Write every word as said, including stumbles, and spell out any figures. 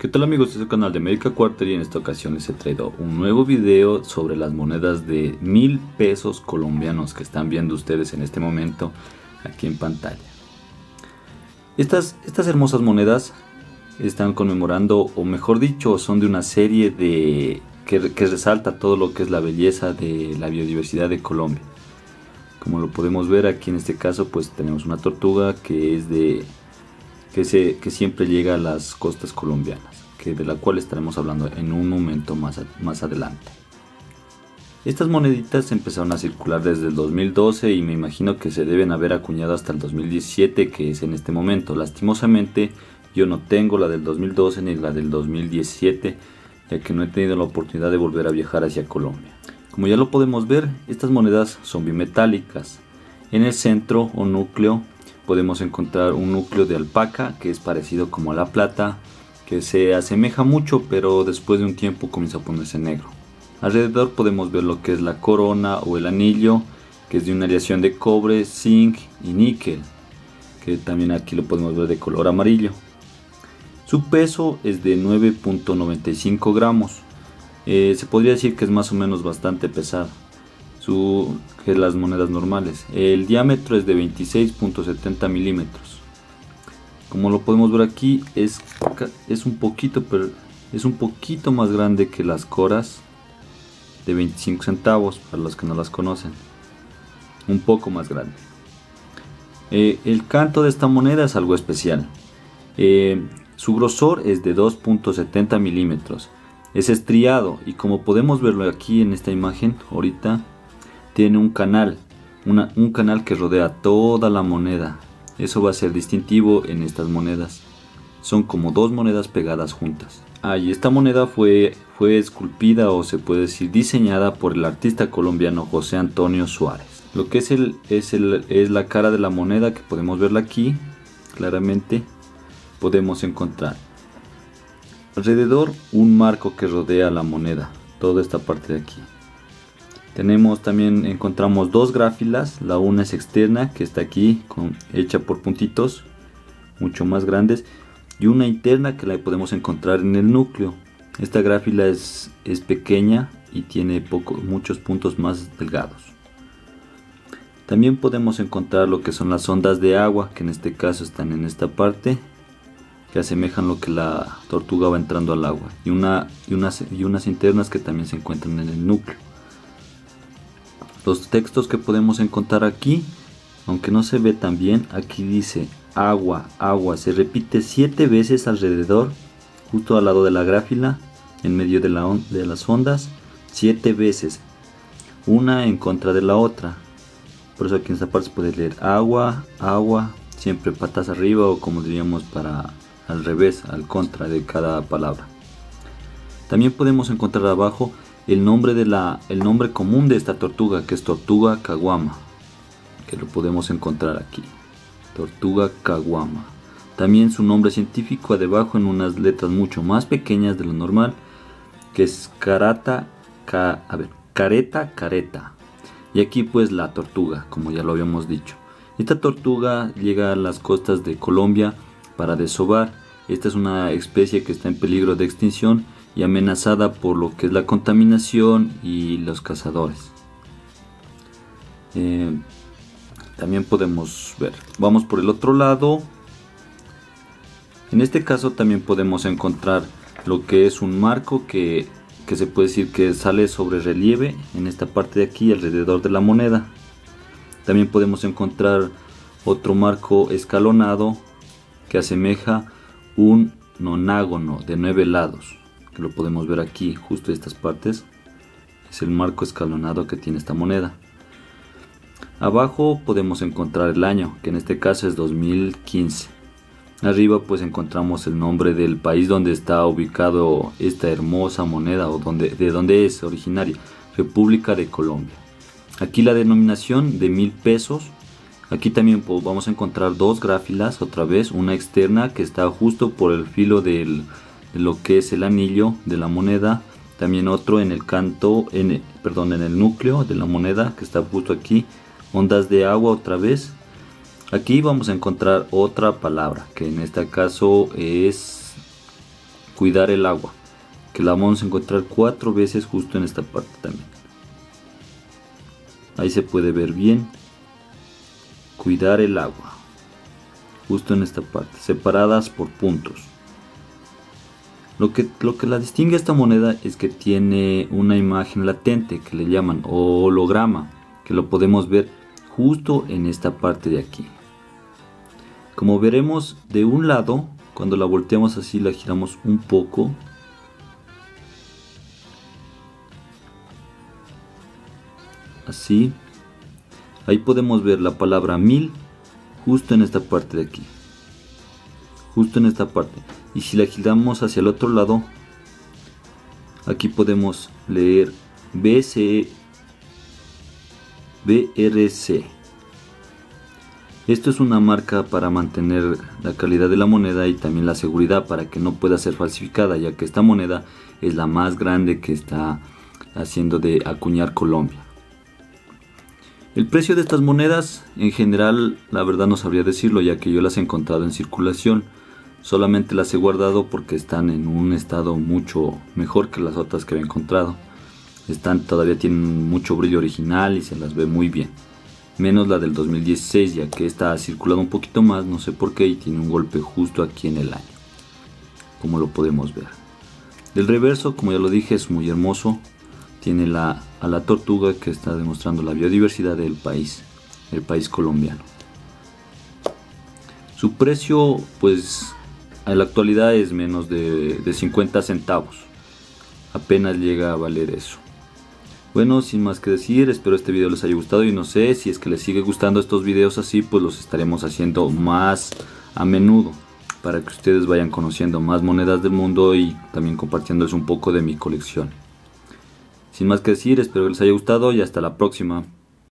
¿Qué tal amigos? Este es el canal de America Quarter y en esta ocasión les he traído un nuevo video sobre las monedas de mil pesos colombianos que están viendo ustedes en este momento aquí en pantalla. Estas, estas hermosas monedas están conmemorando, o mejor dicho, son de una serie de que, que resalta todo lo que es la belleza de la biodiversidad de Colombia. Como lo podemos ver aquí en este caso, pues tenemos una tortuga que es de que, se, que siempre llega a las costas colombianas, que de la cual estaremos hablando en un momento más, a, más adelante. Estas moneditas empezaron a circular desde el dos mil doce y me imagino que se deben haber acuñado hasta el dos mil diecisiete, que es en este momento. Lastimosamente yo no tengo la del dos mil doce ni la del dos mil diecisiete, ya que no he tenido la oportunidad de volver a viajar hacia Colombia. Como ya lo podemos ver, estas monedas son bimetálicas. En el centro o núcleo podemos encontrar un núcleo de alpaca que es parecido como a la plata, que se asemeja mucho, pero después de un tiempo comienza a ponerse negro. Alrededor podemos ver lo que es la corona o el anillo, que es de una aleación de cobre, zinc y níquel, que también aquí lo podemos ver de color amarillo. Su peso es de nueve punto noventa y cinco gramos. Eh, se podría decir que es más o menos bastante pesada su, que las monedas normales. El diámetro es de veintiséis punto setenta milímetros. Como lo podemos ver aquí, es, es, un poquito, pero es un poquito más grande que las coras de veinticinco centavos, para los que no las conocen. Un poco más grande. Eh, el canto de esta moneda es algo especial. Eh, su grosor es de dos punto setenta milímetros. Es estriado y como podemos verlo aquí en esta imagen ahorita, tiene un canal, una, un canal que rodea toda la moneda. Eso va a ser distintivo en estas monedas. Son como dos monedas pegadas juntas. Ah, y esta moneda fue, fue esculpida, o se puede decir diseñada, por el artista colombiano José Antonio Suárez. Lo que es, el, es, el, es la cara de la moneda, que podemos verla aquí claramente. Podemos encontrar alrededor un marco que rodea la moneda, toda esta parte de aquí. Tenemos también, encontramos dos gráfilas. La una es externa, que está aquí, con, hecha por puntitos mucho más grandes, y una interna que la podemos encontrar en el núcleo. Esta gráfila es, es pequeña y tiene poco, muchos puntos más delgados. También podemos encontrar lo que son las ondas de agua, que en este caso están en esta parte, que asemejan lo que la tortuga va entrando al agua, y, una, y, unas, y unas internas que también se encuentran en el núcleo. Los textos que podemos encontrar aquí, aunque no se ve tan bien, aquí dice agua, agua, se repite siete veces alrededor, justo al lado de la gráfila, en medio de, la on de las ondas, siete veces, una en contra de la otra. Por eso aquí en esta parte se puede leer agua, agua, siempre patas arriba, o como diríamos para al revés, al contra de cada palabra. También podemos encontrar abajo el nombre, de la, el nombre común de esta tortuga, que es tortuga caguama, que lo podemos encontrar aquí, tortuga caguama. También su nombre científico debajo en unas letras mucho más pequeñas de lo normal, que es carata, ca, a ver, careta, careta. Y aquí pues la tortuga, como ya lo habíamos dicho. Esta tortuga llega a las costas de Colombia para desovar. Esta es una especie que está en peligro de extinción y amenazada por lo que es la contaminación y los cazadores. Eh, también podemos ver, vamos por el otro lado. En este caso también podemos encontrar lo que es un marco que, que se puede decir que sale sobre relieve en esta parte de aquí alrededor de la moneda. También podemos encontrar otro marco escalonado que asemeja un nonágono de nueve lados, que lo podemos ver aquí, justo estas partes. Es el marco escalonado que tiene esta moneda. Abajo podemos encontrar el año, que en este caso es dos mil quince. Arriba pues encontramos el nombre del país donde está ubicado esta hermosa moneda, o donde, de donde es originaria, República de Colombia. Aquí la denominación de mil pesos. Aquí también pues, vamos a encontrar dos gráfilas, otra vez, una externa que está justo por el filo del, de lo que es el anillo de la moneda. También otro en el canto, en, perdón, en el núcleo de la moneda, que está justo aquí. Ondas de agua otra vez. Aquí vamos a encontrar otra palabra, que en este caso es cuidar el agua, que la vamos a encontrar cuatro veces justo en esta parte también. Ahí se puede ver bien. Cuidar el agua, justo en esta parte, separadas por puntos. Lo que, lo que la distingue a esta moneda es que tiene una imagen latente que le llaman holograma, que lo podemos ver justo en esta parte de aquí. Como veremos de un lado, cuando la volteamos así, la giramos un poco, así, ahí podemos ver la palabra mil justo en esta parte de aquí, justo en esta parte. Y si la giramos hacia el otro lado, aquí podemos leer B C B R C. Esto es una marca para mantener la calidad de la moneda y también la seguridad para que no pueda ser falsificada, ya que esta moneda es la más grande que está haciendo de acuñar Colombia. El precio de estas monedas en general, la verdad no sabría decirlo, ya que yo las he encontrado en circulación. Solamente las he guardado porque están en un estado mucho mejor que las otras que he encontrado. Están, todavía tienen mucho brillo original y se las ve muy bien. Menos la del dos mil dieciséis, ya que esta ha circulado un poquito más, no sé por qué, y tiene un golpe justo aquí en el año, como lo podemos ver. Del reverso, como ya lo dije, es muy hermoso. Tiene la, a la tortuga que está demostrando la biodiversidad del país, el país colombiano. Su precio, pues, en la actualidad es menos de, de cincuenta centavos. Apenas llega a valer eso. Bueno, sin más que decir, espero este video les haya gustado y no sé si es que les sigue gustando estos videos así, pues los estaremos haciendo más a menudo para que ustedes vayan conociendo más monedas del mundo y también compartiéndoles un poco de mi colección. Sin más que decir, espero que les haya gustado y hasta la próxima.